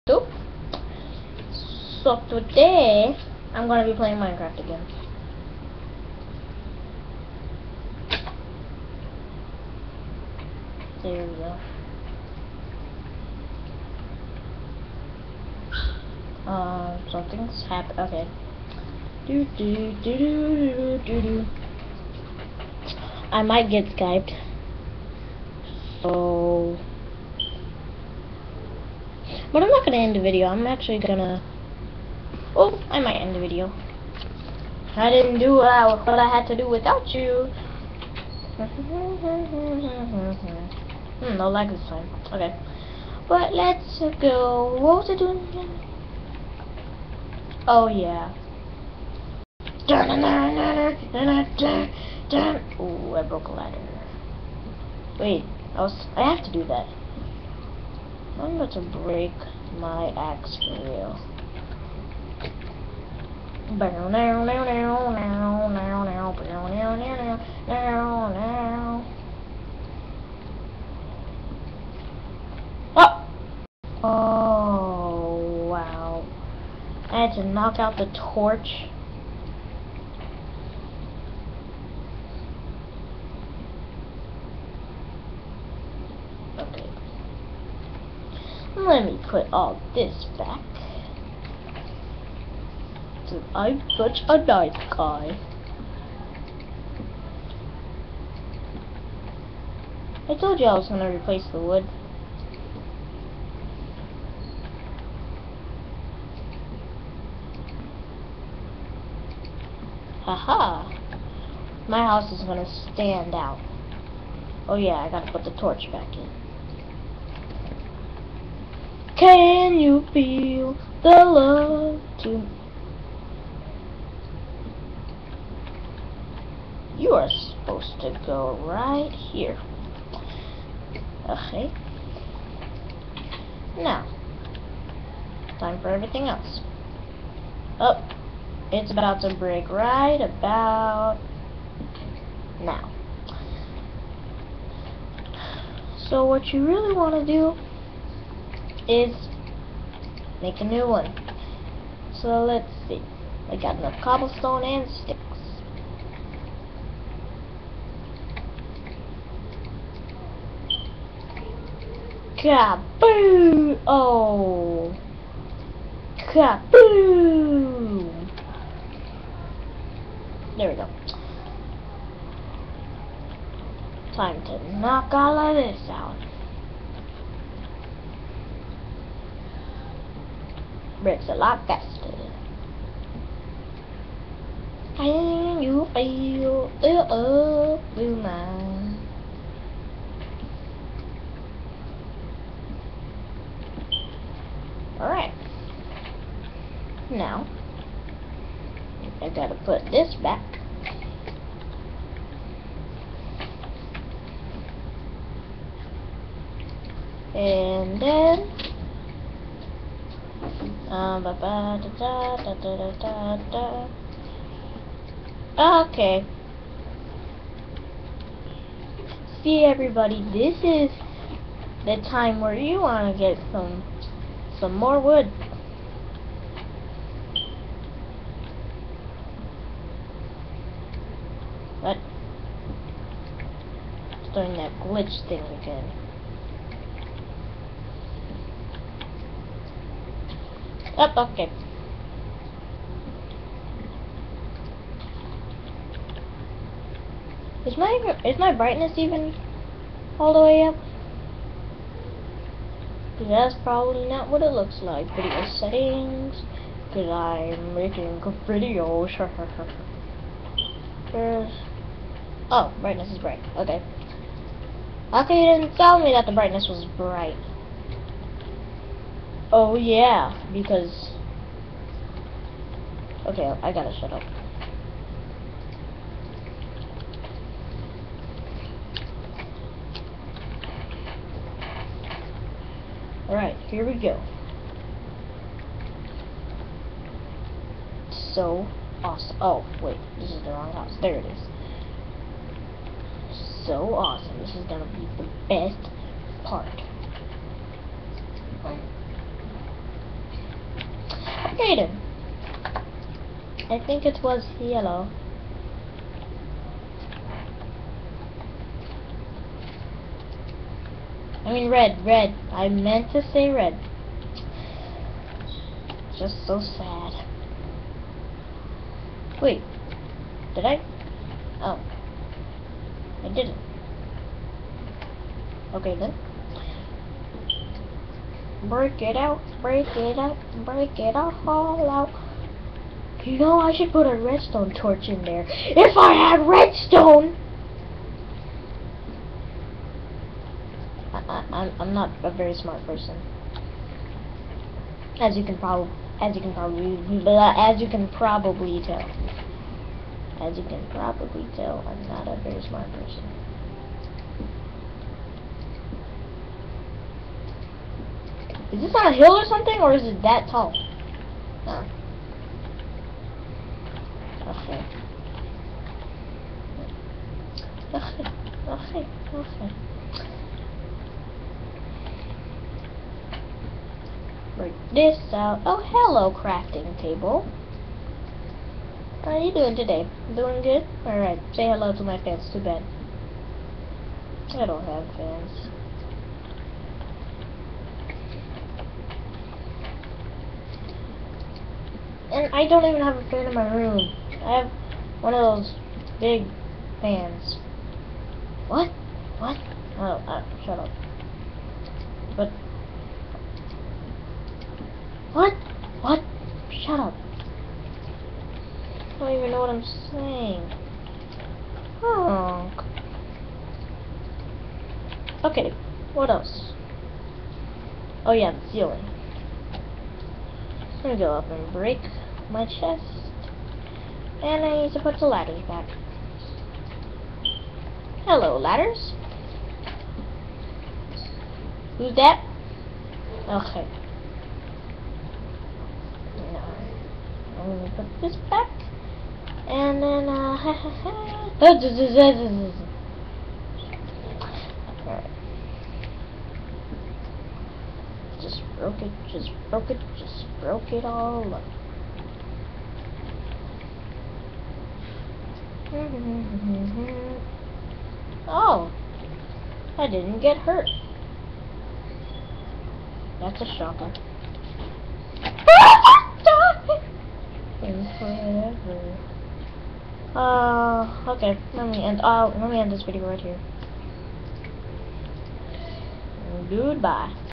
So today I'm gonna be playing Minecraft again. There we go. Something's happened. Okay. Do. I might get Skyped. So, but I'm not gonna end the video. I'm actually gonna. Oh, I might end the video. I didn't do what I had to do without you. No lag this time. Okay. But let's go. What was I doing again? Oh yeah. Ooh, I broke a ladder. Wait, I have to do that. I'm about to break my axe for real. Oh, wow. I had to knock out the torch. Okay. Let me put all this back. So I'm such a nice guy. I told you I was gonna replace the wood. Haha. My house is gonna stand out. Oh yeah, I gotta put the torch back in. Can you feel the love to... You are supposed to go right here. Okay. Now, time for everything else. Oh, it's about to break right about now. So what you really want to do is make a new one. So let's see. I got enough cobblestone and sticks. Kaboom! Oh! Kaboom! There we go. Time to knock all of this out. Breaks a lot faster. Can you feel the love through mine? Alright. Now, I gotta put this back. And then, okay. See everybody, this is the time where you want to get some more wood. But it's doing that glitch thing again. Oh, okay. Is my brightness even all the way up? Because that's probably not what it looks like. Video settings. Because I'm making videos. There's... Oh, brightness is bright. Okay. Okay, you didn't tell me that the brightness was bright. Oh yeah, because... Okay, I gotta shut up. Alright, here we go. So awesome. Oh, wait, this is the wrong house. There it is. So awesome. This is gonna be the best part. Aiden. I think it was yellow. I mean red, red. I meant to say red. Just so sad. Wait, did I? Oh, I didn't. Okay then. Break it out, break it out, break it all out. You know, I should put a redstone torch in there. If I had redstone! I'm not a very smart person. As you can probably tell. As you can probably tell, I'm not a very smart person. Is this on a hill or something, or is it that tall? No. Okay. Okay. Break this out. Oh, hello, crafting table. How are you doing today? Doing good? Alright, say hello to my fans. Too bad I don't have fans. And I don't even have a fan in my room. I have one of those big fans. What? What? Oh, shut up. But what? What? Shut up. I don't even know what I'm saying. Oh. Okay, what else? Oh yeah, the ceiling. I'm gonna go up and break my chest. And I need to put the ladders back. Hello, ladders. Who's that? Okay. Now, I'm gonna put this back. And then, alright. Just broke it all up. Oh, I didn't get hurt. That's a shocker. Forever. Okay. Let me end this video right here. Goodbye.